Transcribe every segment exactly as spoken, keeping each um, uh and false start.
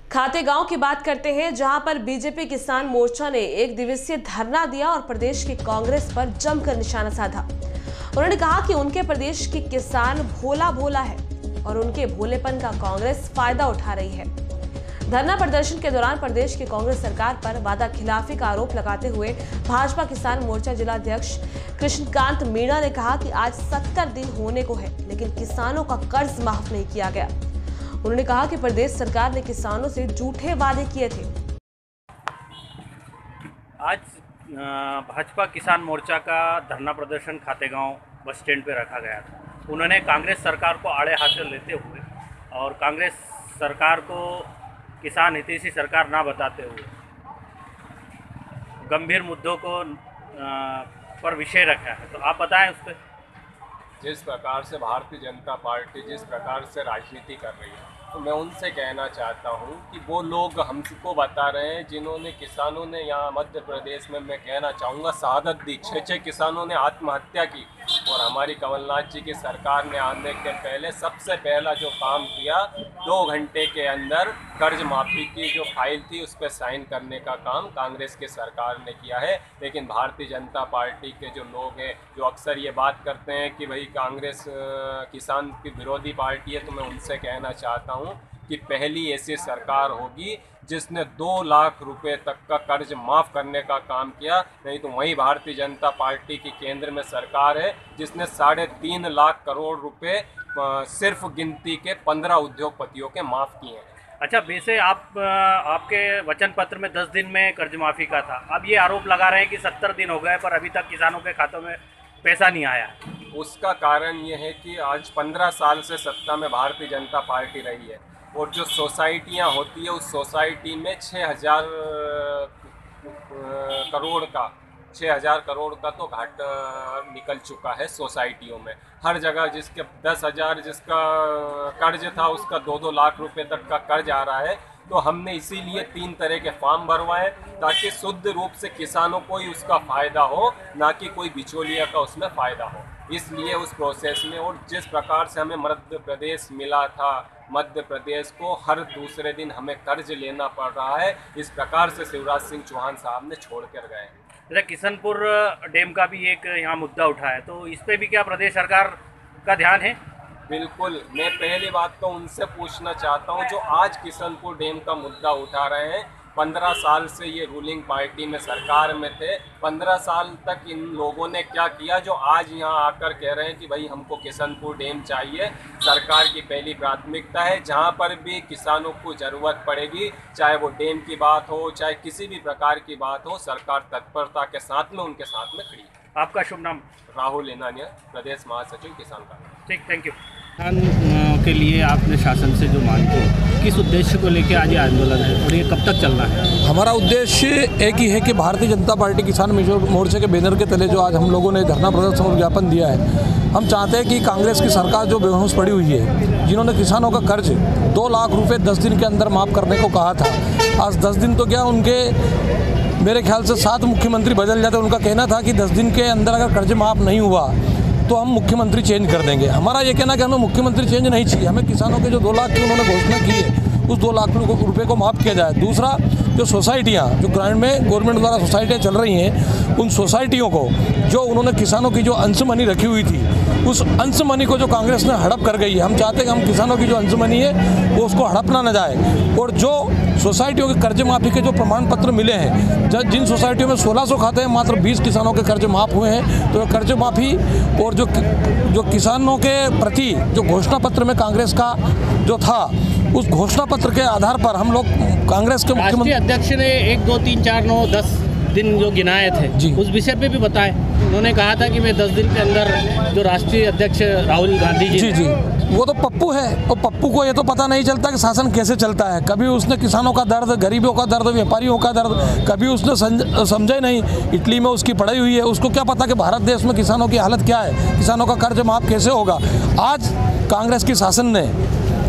खातेगांव की बात करते हैं, जहां पर बीजेपी किसान मोर्चा ने एक दिवसीय धरना दिया और प्रदेश की कांग्रेस पर जमकर निशाना साधा। उन्होंने कहा कि उनके प्रदेश की किसान भोला भोला है और उनके भोलेपन का कांग्रेस फायदा उठा रही है। धरना प्रदर्शन के दौरान प्रदेश की कांग्रेस सरकार पर वादा खिलाफी का आरोप लगाते हुए भाजपा किसान मोर्चा जिला अध्यक्ष कृष्णकांत मीणा ने कहा कि आज सत्तर दिन होने को है, लेकिन किसानों का कर्ज माफ नहीं किया गया। उन्होंने कहा कि प्रदेश सरकार ने किसानों से झूठे वादे किए थे। आज भाजपा किसान मोर्चा का धरना प्रदर्शन खातेगांव बस स्टैंड पे रखा गया था। उन्होंने कांग्रेस सरकार को आड़े हाथ लेते हुए और कांग्रेस सरकार को किसान हितैषी सरकार ना बताते हुए गंभीर मुद्दों को पर विषय रखा है। तो आप बताएं उस पर। जिस प्रकार से भारतीय जनता पार्टी जिस प्रकार से राजनीति कर रही है, तो मैं उनसे कहना चाहता हूं कि वो लोग हमको बता रहे हैं जिन्होंने किसानों ने यहाँ मध्य प्रदेश में, मैं कहना चाहूँगा, शहादत दी। छः छः किसानों ने आत्महत्या की और हमारी कमलनाथ जी की सरकार ने आने के पहले सबसे पहला जो काम किया, दो घंटे के अंदर कर्ज माफ़ी की जो फाइल थी उस पर साइन करने का काम कांग्रेस की सरकार ने किया है। लेकिन भारतीय जनता पार्टी के जो लोग हैं जो अक्सर ये बात करते हैं कि भाई कांग्रेस किसान की विरोधी पार्टी है, तो मैं उनसे कहना चाहता हूँ कि पहली ऐसी सरकार होगी जिसने दो लाख रुपए तक का कर्ज माफ़ करने का काम किया। नहीं तो वही भारतीय जनता पार्टी की केंद्र में सरकार है जिसने साढ़े तीन लाख करोड़ रुपए सिर्फ गिनती के पंद्रह उद्योगपतियों के माफ़ किए हैं। अच्छा, वैसे आप आपके वचन पत्र में दस दिन में कर्ज माफ़ी का था। अब ये आरोप लगा रहे हैं कि सत्तर दिन हो गए पर अभी तक किसानों के खातों में पैसा नहीं आया। उसका कारण ये है कि आज पंद्रह साल से सत्ता में भारतीय जनता पार्टी रही है और जो सोसाइटियाँ होती है उस सोसाइटी में छः हज़ार करोड़ का छः हज़ार करोड़ का तो घाटा निकल चुका है सोसाइटियों में। हर जगह जिसके दस हज़ार जिसका कर्ज था उसका दो दो लाख रुपए तक का कर्ज आ रहा है। तो हमने इसीलिए तीन तरह के फॉर्म भरवाए ताकि शुद्ध रूप से किसानों को ही उसका फ़ायदा हो, ना कि कोई बिचौलिया का उसमें फ़ायदा हो। इसलिए उस प्रोसेस में और जिस प्रकार से हमें मध्य प्रदेश मिला था, मध्य प्रदेश को हर दूसरे दिन हमें कर्ज लेना पड़ रहा है, इस प्रकार से शिवराज सिंह चौहान साहब ने छोड़ कर गए। जैसे किशनपुर डैम का भी एक यहाँ मुद्दा उठा है, तो इस पे भी क्या प्रदेश सरकार का ध्यान है? बिल्कुल। मैं पहली बात तो उनसे पूछना चाहता हूँ जो आज किशनपुर डैम का मुद्दा उठा रहे हैं। पंद्रह साल से ये रूलिंग पार्टी में सरकार में थे, पंद्रह साल तक इन लोगों ने क्या किया जो आज यहाँ आकर कह रहे हैं कि भाई हमको किशनपुर डैम चाहिए। सरकार की पहली प्राथमिकता है, जहाँ पर भी किसानों को ज़रूरत पड़ेगी, चाहे वो डैम की बात हो चाहे किसी भी प्रकार की बात हो, सरकार तत्परता के साथ में उनके साथ में खड़ी है। आपका शुभ नाम? राहुल इनानिया, प्रदेश महासचिव किसान का। ठीक, थैंक यू। किसान के लिए आपने शासन से जो मांग की, किस उद्देश्य को लेकर आज ये आंदोलन है और ये कब तक चलना है? हमारा उद्देश्य एक ही है कि भारतीय जनता पार्टी किसान मोर्चे के बैनर के तले जो आज हम लोगों ने धरना प्रदर्शन और ज्ञापन दिया है, हम चाहते हैं कि कांग्रेस की सरकार जो बेहोश पड़ी हुई है, जिन्होंने किसानों का कर्ज दो लाख रुपये दस दिन के अंदर माफ़ करने को कहा था, आज दस दिन तो क्या, उनके मेरे ख्याल से सात मुख्यमंत्री बदल जाते। उनका कहना था कि दस दिन के अंदर अगर कर्ज माफ़ नहीं हुआ तो हम मुख्यमंत्री चेंज कर देंगे। हमारा ये कहना कि हमें मुख्यमंत्री चेंज नहीं चाहिए, हमें किसानों के जो दो लाख की उन्होंने घोषणा की है उस दो लाख रुपए को माफ़ किया जाए। दूसरा, जो सोसाइटियाँ जो ग्रामीण में गवर्नमेंट द्वारा सोसाइटियाँ चल रही हैं, उन सोसाइटियों को जो उन्होंने किसानों की जो अंश मनी रखी हुई थी, उस अंश मनी को जो कांग्रेस ने हड़प कर गई है, हम चाहते हैं कि हम किसानों की जो अंश मनी है वो उसको हड़पना न जाए। और जो सोसाइटियों के कर्ज माफ़ी के जो प्रमाण पत्र मिले हैं, जब जिन सोसाइटियों में सोलह सौ खाते हैं, मात्र बीस किसानों के कर्ज माफ़ हुए हैं, तो कर्ज माफ़ी और जो जो किसानों के प्रति जो घोषणा पत्र में कांग्रेस का जो था, उस घोषणा पत्र के आधार पर हम लोग कांग्रेस के मुख्यमंत्री अध्यक्ष ने एक दो तीन चार नौ दस दिन जो गिनाए थे जी, उस विषय पे भी बताएं। उन्होंने कहा था कि मैं दस दिन के अंदर, जो राष्ट्रीय अध्यक्ष राहुल गांधी जी जी जी वो तो पप्पू है, और पप्पू को ये तो पता नहीं चलता कि शासन कैसे चलता है। कभी उसने किसानों का दर्द, गरीबों का दर्द, व्यापारियों का दर्द कभी उसने समझे नहीं। इटली में उसकी पढ़ाई हुई है, उसको क्या पता कि भारत देश में किसानों की हालत क्या है, किसानों का कर्ज माफ़ कैसे होगा। आज कांग्रेस की शासन ने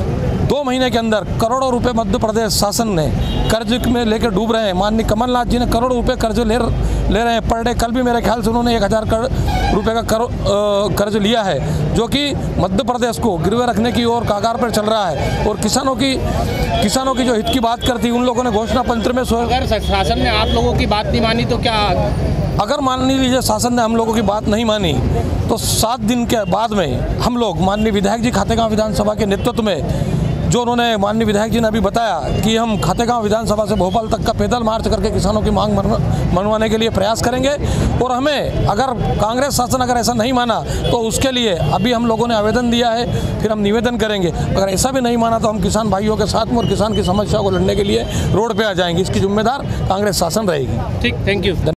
दो महीने के अंदर करोड़ों रुपए मध्य प्रदेश शासन ने कर्ज में लेकर डूब रहे हैं। माननीय कमलनाथ जी ने करोड़ों रुपए कर्ज ले ले रहे हैं पर डे। कल भी मेरे ख्याल से उन्होंने एक हज़ार करोड़ रुपये का करो कर्ज लिया है, जो कि मध्य प्रदेश को गिरवे रखने की ओर कगार पर चल रहा है। और किसानों की किसानों की जो हित की बात करती, उन लोगों ने घोषणा पत्र में अगर शासन ने आप लोगों की बात नहीं मानी तो क्या? अगर मान लीजिए शासन ने हम लोगों की बात नहीं मानी तो सात दिन के बाद में हम लोग माननीय विधायक जी खातेगांव विधानसभा के नेतृत्व में, जो उन्होंने माननीय विधायक जी ने अभी बताया कि हम खातेगांव विधानसभा से भोपाल तक का पैदल मार्च करके किसानों की मांग मनवाने के लिए प्रयास करेंगे। और हमें अगर कांग्रेस शासन अगर ऐसा नहीं माना तो उसके लिए अभी हम लोगों ने आवेदन दिया है, फिर हम निवेदन करेंगे। अगर ऐसा भी नहीं माना तो हम किसान भाइयों के साथ में और किसान की समस्या को लड़ने के लिए रोड पर आ जाएंगे। इसकी जिम्मेदार कांग्रेस शासन रहेगी। ठीक, थैंक यू।